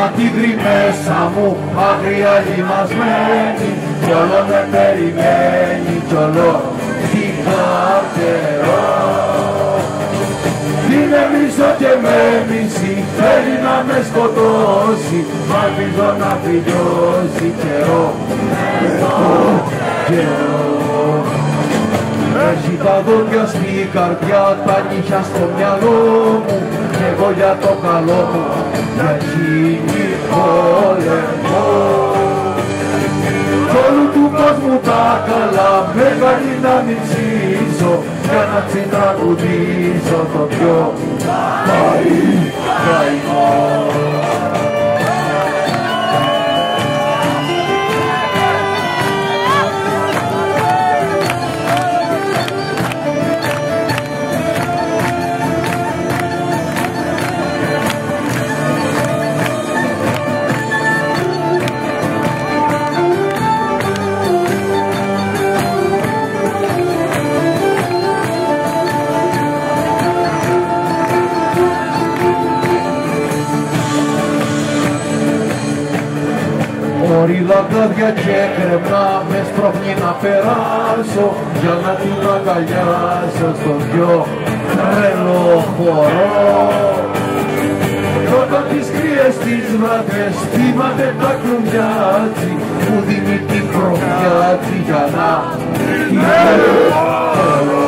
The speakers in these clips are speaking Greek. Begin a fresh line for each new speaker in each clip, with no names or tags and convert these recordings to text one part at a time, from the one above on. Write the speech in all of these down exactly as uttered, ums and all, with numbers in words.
τίγρη μέσα μου, άγρια λιμασμένη, κι όλο με περιμένει, κι όλο την καρτερό. Είναι μισό και με μισή, θέλει να με σκοτώσει, μα ελπίζω να τελειώσει καιρό, καιρό. Έχει τα δόντια στην καρδιά, τα νύχια στο μυαλό μου, κι εγώ για το καλό μου, για γίνει πόλεμο. Κι όλου του κόσμου τα καλά, με κάνει να μην ζήσω, για να τσιτραγουδήσω το πιο καημό. Όριλα κάδια και κρεμνά με σπρώχνει να περάσω, για να την αγκαλιάσω στον πιο τρελό χορό. Κι όταν τις κρύες τις βράδες θυμάται τα κλουβιάτσι, μου δίνει την προφιάτσι για να την ελευθερώ.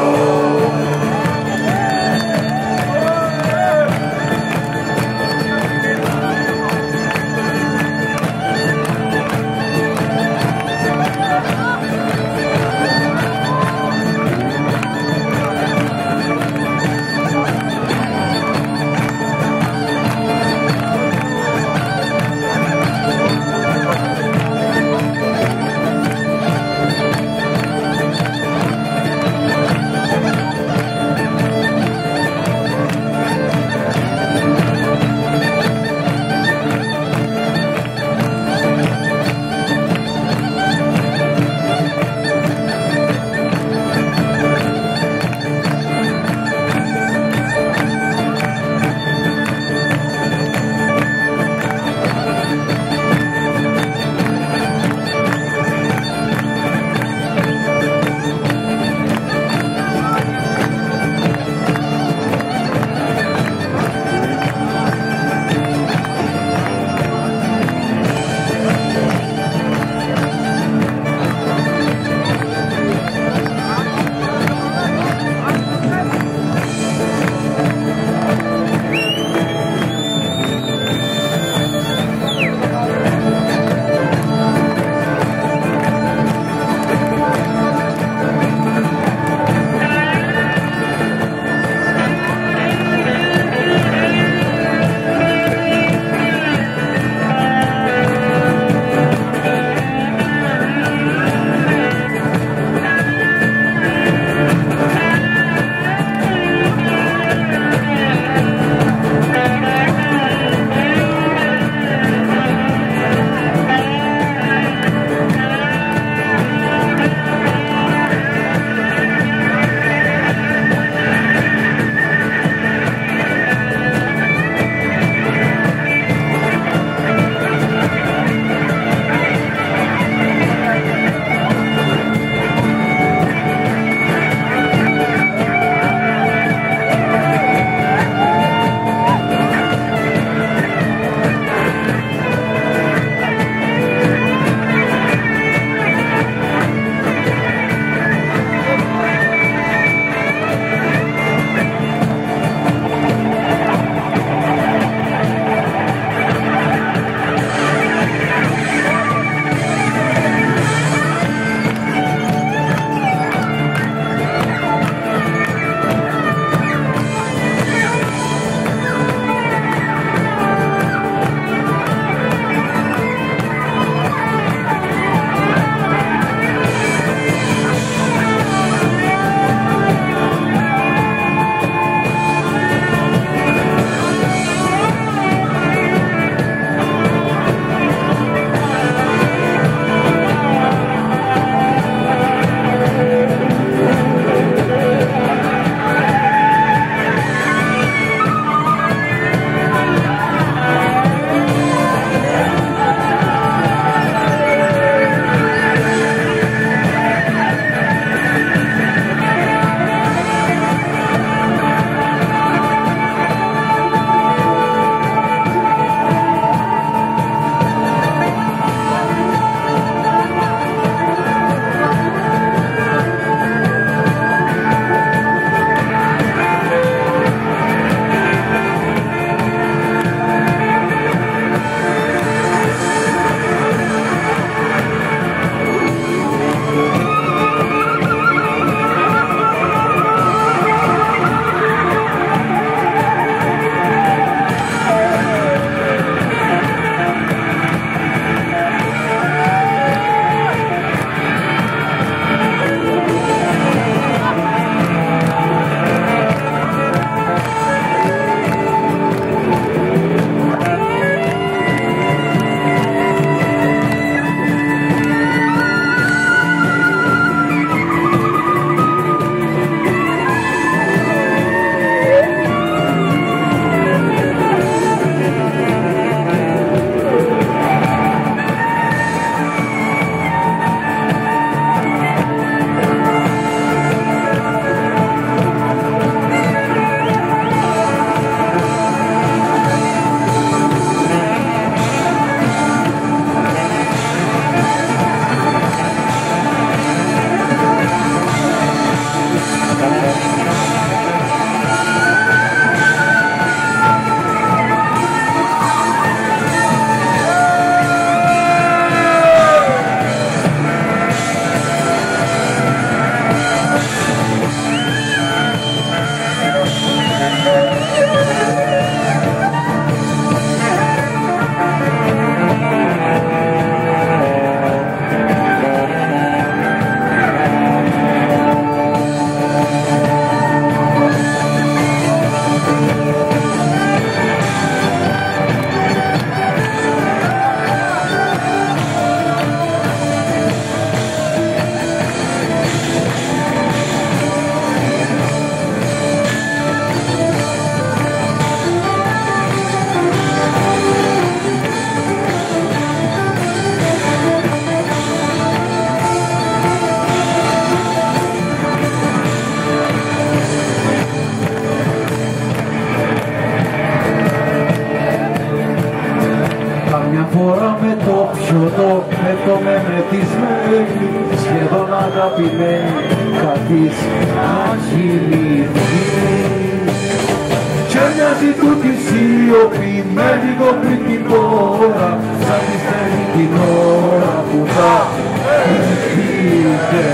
Και μοιάζει τούτη σιωπή με λίγο πριν την ώρα, σαν τη στέλνει την ώρα που θα έρχεται.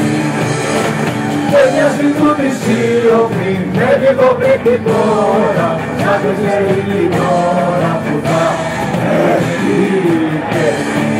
Και μοιάζει τούτη σιωπή με λίγο πριν την ώρα, σαν τη στέλνει την ώρα που θα έρχεται.